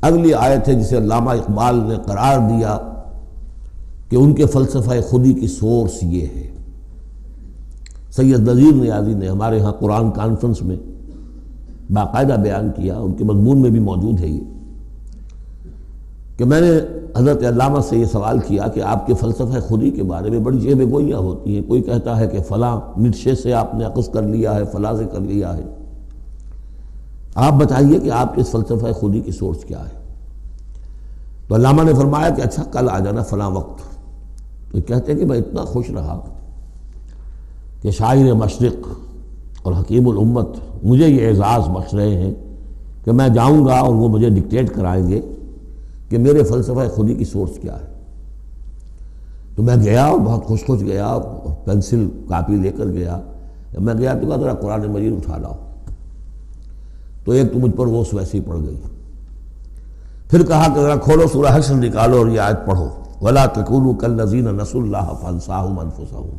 اگلی آیت ہے جسے علامہ اقبال نے قرار دیا کہ ان کے فلسفہ خودی کی سورس یہ ہے۔ سید نذیر نیازی نے ہمارے ہاں قرآن کانفرنس میں باقاعدہ بیان کیا، ان کے مضمون میں بھی موجود ہے یہ، کہ میں نے حضرت علامہ سے یہ سوال کیا کہ آپ کے فلسفہ خودی کے بارے میں بڑی جیب گوئیاں ہوتی ہیں، کوئی کہتا ہے کہ فلاں نیٹشے سے آپ نے اخذ کر لیا ہے، فلاں سے کر لیا ہے، آپ بتائیے کہ آپ کے اس فلسفہ خودی کی سورس کیا ہے؟ تو علامہ نے فرمایا کہ اچھا کل آ جانا فلاں وقت۔ تو کہتے ہیں کہ میں اتنا خوش رہا کہ شاعر مشرق اور حکیم الامت مجھے یہ اعزاز بخش رہے ہیں کہ میں جاؤں گا اور وہ مجھے ڈکٹیٹ کرائیں گے کہ میرے فلسفہ خودی کی سورس کیا ہے۔ تو میں گیا اور بہت خوش گیا، پینسل کاپی لے کر گیا۔ جب میں گیا تو کہا ذرا قرآن مجید اٹھا لاؤ، تو ایک تو مجھ پر وہ ویسی پڑ گئی، پھر کہا کہ ذرا کھولو سورہ حشر نکالو اور یہ آیت پڑھو، وَلَا تَكُونُوا كَالَّذِينَ نَسُوا اللَّهَ فَأَنسَاهُمْ أَنفُسَهُمْ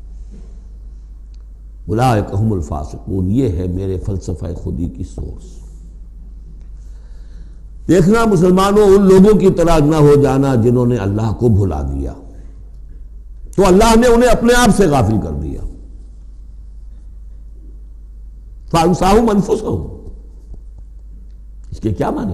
أُولَٰئِكَ هُمُ الْفَاسِقُونَ۔ یہ ہے میرے فلسفہ خودی کی سورس۔ دیکھنا مسلمانوں، ان لوگوں کی طرح نہ ہو جانا جنہوں نے اللہ کو بھلا دیا، تو اللہ نے انہیں اپنے آپ سے غافل کر دیا۔ فَأَنسَاهُمْ أَنفُسَهُمْ، اس کے کیا معنی؟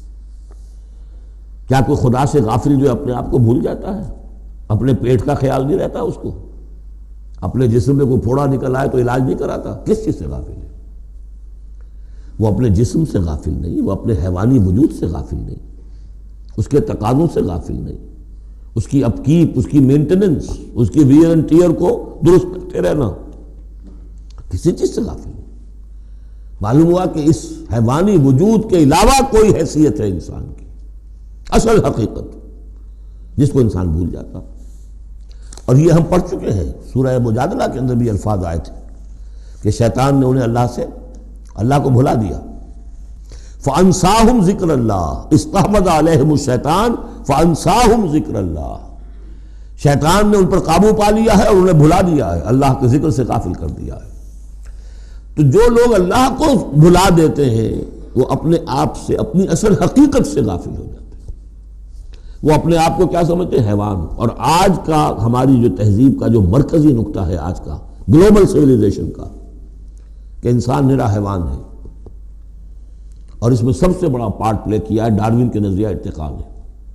کیا کوئی خدا سے غافل جو اپنے آپ کو بھول جاتا ہے؟ اپنے پیٹ کا خیال نہیں رہتا اس کو؟ اپنے جسم میں کوئی پھوڑا نکل آئے تو علاج نہیں کراتا؟ کس چیز سے غافل ہے؟ وہ اپنے جسم سے غافل نہیں، وہ اپنے حیوانی وجود سے غافل نہیں، اس کے تقاضوں سے غافل نہیں، اس کی اپ کیپ، اس کی مینٹیننس، اس کی ویئر اینڈ ٹیئر کو درست کرتے رہنا، کسی چیز سے غافل نہیں۔ معلوم ہوا کہ اس حیوانی وجود کے علاوہ کوئی حیثیت ہے انسان کی، اصل حقیقت جس کو انسان بھول جاتا۔ اور یہ ہم پڑھ چکے ہیں، سورہ مجادلہ کے اندر بھی الفاظ آئے تھے کہ شیطان نے انہیں اللہ کو بھلا دیا۔ فَأَنسَاهُمْ ذِكْرَ اللَّهِ اسْتَحْوَذَ عَلَيْهِمُ الشَّيْطَانُ فَأَنسَاهُمْ ذِكْرَ اللَّهِ، شیطان نے ان پر قابو پا لیا ہے اور انہیں بھلا دیا ہے، اللہ کے ذکر سے غافل کر دیا ہے۔ تو جو لوگ اللہ کو بھلا دیتے ہیں وہ اپنے آپ سے، اپنی اصل حقیقت سے غافل ہو جاتے ہیں۔ وہ اپنے آپ کو کیا سمجھتے ہیں؟ حیوان۔ اور آج کا ہماری جو تہذیب کا جو مرکزی نقطہ ہے آج کا گلوبل سویلائزیشن کا، کہ انسان نرا حیوان ہے، اور اس میں سب سے بڑا پارٹ پلے کیا ہے ڈاروین کے نظریہ ارتقاء نے۔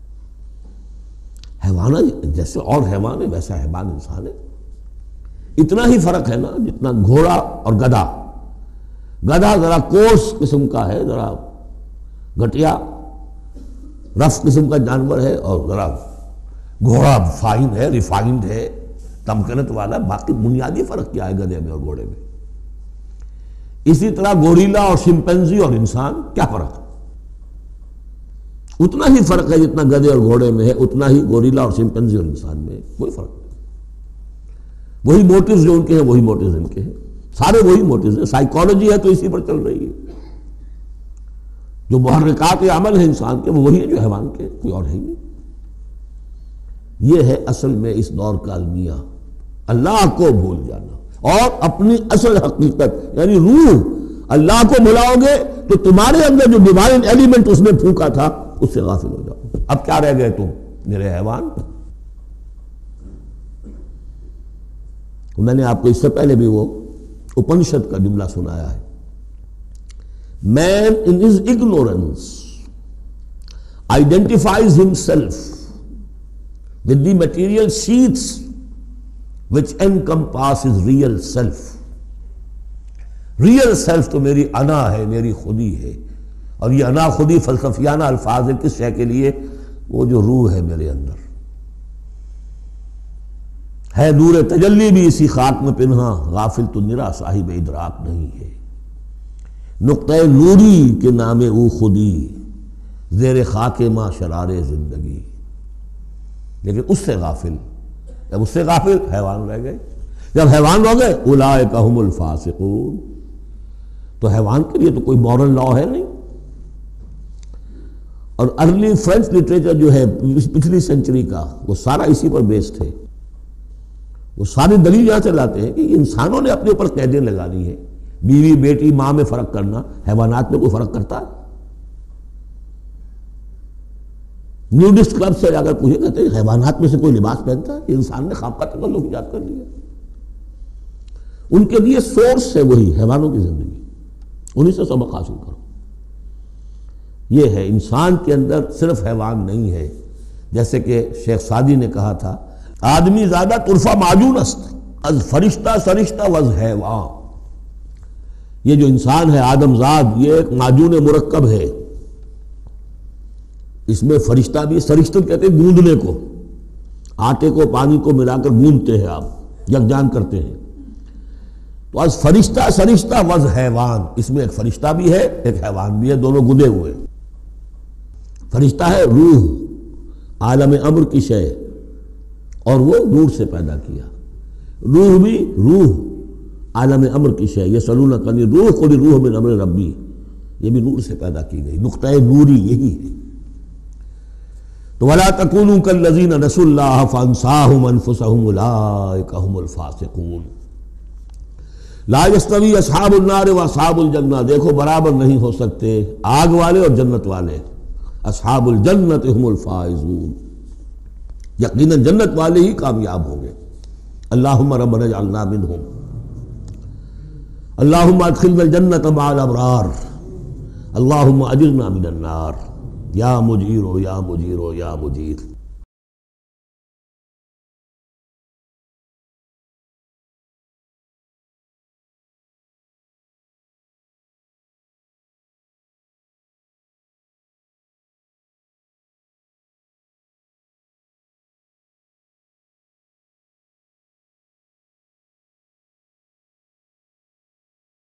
حیوان جیسے اور حیوان ہے ویسا حیوان انسان ہے۔ اتنا ہی فرق ہے نا جتنا گھوڑا اور گدھا۔ گدھا ذرا کوس قسم کا ہے، ذرا گھٹیا رف قسم کا جانور ہے، اور ذرا گھوڑا فائن ہے، ریفائنڈ ہے، تمکنت والا۔ باقی بنیادی فرق کیا ہے گدھے میں اور گھوڑے میں؟ اسی طرح گوریلا اور شمپینزی اور انسان، کیا فرق ہے؟ اتنا ہی فرق ہے جتنا گدھے اور گھوڑے میں ہے، اتنا ہی گوریلا اور شمپینزی اور انسان میں ہے، کوئی فرق نہیں۔ وہی موٹیوز جو ان کے ہیں وہی موٹیوز ان کے ہیں، سارے وہی موٹیوز ہیں۔ سائیکالوجی ہے تو اسی پر چل رہی ہے، جو محرکات عمل ہے انسان کے وہ وہی ہے جو حیوان کے، کوئی اور ہے ہی نہیں۔ یہ ہے اصل میں اس دور کا المیہ، اللہ کو بھول جانا اور اپنی اصل حقیقت یعنی روح۔ اللہ کو بھلاؤ گے تو تمہارے اندر جو ڈیوائن ایلیمنٹ اس نے پھونکا تھا اس سے غافل ہو جاؤ۔ اب کیا رہ گئے تم؟ میرے حیوان۔ میں نے آپ کو اس سے پہلے بھی وہ اپنشد کا جملہ سنایا ہے، Man in his ignorance identifies himself with the material sheaths which encompass his real self. Real self تو میری انا ہے، میری خودی ہے، اور یہ انا خودی فلسفیانہ الفاظ ہے کس شے کے لیے؟ وہ جو روح ہے میرے اندر ہے، نور تجلی بھی اسی خاک میں پنہاں، غافل تو نرا صاحب ادراک نہیں ہے۔ نقطہ نوری کے نام او خودی، زیر خاک ماں شرار زندگی۔ لیکن اس سے غافل، جب اس سے غافل حیوان رہ گئے، جب حیوان ہو گئے اولئک ھم الفاسقون، تو حیوان کے لیے تو کوئی مورل لا ہے نہیں۔ اور ارلی فرینچ لٹریچر جو ہے پچھلی سینچری کا، وہ سارا اسی پر بیسڈ ہے۔ وہ ساری دلیل یہاں سے لاتے ہیں کہ انسانوں نے اپنے اوپر قیدیں لگا لی ہیں۔ بیوی بیٹی ماں میں فرق کرنا، حیوانات میں کوئی فرق کرتا ہے؟ نیوڈسٹ کلب سے اگر پوچھے کہتے ہیں حیوانات میں سے کوئی لباس پہنتا ہے؟ یہ انسان نے خواب کا تکلف ایجاد کر لیا. ان کے لیے سورس ہے وہی حیوانوں کی زندگی، انہی سے سبق حاصل کرو. یہ ہے انسان کے اندر صرف حیوان نہیں ہے. جیسے کہ شیخ سعدی نے کہا تھا آدمی زیادہ طرفہ معجون است از فرشتہ سرشتہ وز حیوان. یہ جو انسان ہے آدم زاد، یہ ایک معجون مرکب ہے. اس میں فرشتہ بھی، سرشتہ کہتے ہیں گوندنے کو، آٹے کو پانی کو ملا کر گوندتے ہیں آپ، یکجان کرتے ہیں. تو از فرشتہ سرشتہ وز حیوان، اس میں ایک فرشتہ بھی ہے ایک حیوان بھی ہے، دونوں گندے ہوئے. فرشتہ ہے روح، عالم امر کی شے، اور وہ نور سے پیدا کیا. روح بھی روح عالم امر کی شے، یسألونک عن الروح قل الروح من امر ربی، یہ بھی نور سے پیدا کی گئی. نقطہ نوری یہی ہے. تو وَلَا تَكُونُوا كَالَّذِينَ نَسُوا اللَّهَ فَأَنسَاهُمْ أَنفُسَهُمْ أُولَٰئِكَ هُمُ الْفَاسِقُونَ. لا يستوی اصحاب النار و اصحاب الجنہ، دیکھو برابر نہیں ہو سکتے آگ والے اور جنت والے. اصحاب الجنت هم الفائزون، یقیناً جنت والے ہی کامیاب ہوں گے. اللہم ربنا اجعلنا منہم، اللہم ادخلنا الجنت مع الابرار، اللہم اجرنا من النار، یا مجیر یا مجیر یا مجیر.